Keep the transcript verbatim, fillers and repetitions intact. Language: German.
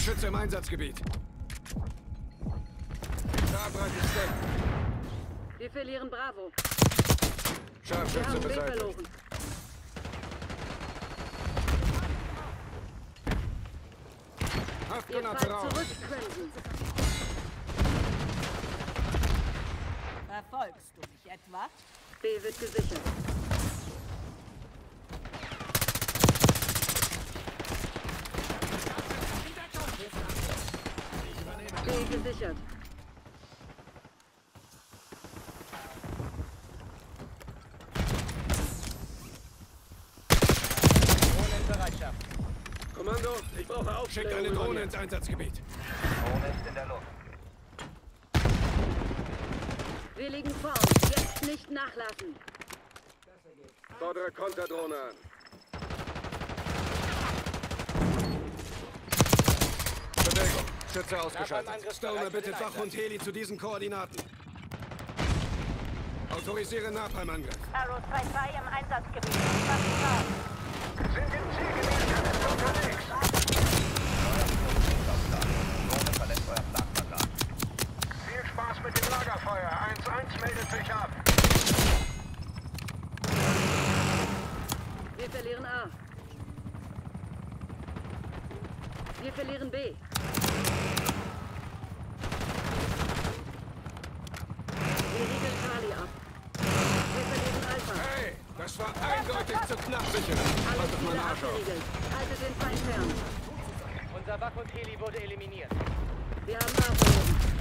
Geschütze im Einsatzgebiet. Scharfreiches Deck. Wir verlieren Bravo. Wir Scharfschütze haben B beseitigt. verloren. Ihr Haftgranate fallt raus. zurück, Crimson. Verfolgst du mich etwa? B wird gesichert. B gesichert. Drohne in Bereitschaft. Kommando, ich brauche Aufklärung. Schickt eine Drohne ins Einsatzgebiet. Drohne ist in der Luft. Wir liegen vorn. Jetzt nicht nachlassen. Fordere Konterdrohne an. Bewegung. Schütze ausgeschaltet. Stoner bittet Wach und Heli zu diesen Koordinaten. Autorisiere Napalmangriff. Arrow zwei zwei im Einsatzgebiet. Was ist da? Sind im Zielgebiet unterwegs. Drohne verlässt euer Flakquadrat. Viel Spaß mit dem Lagerfeuer. eins eins meldet sich ab. Wir verlieren A. Wir verlieren B. Wir riegeln Charlie ab. Wir verlieren Alpha. Hey, das war eindeutig zu knapp, sicher. Alle Halt doch mal Ziele einen Arsch auf. abgeriegelt. Haltet den Feind fern. Unser Wach und Heli wurde eliminiert. Wir haben A verloren.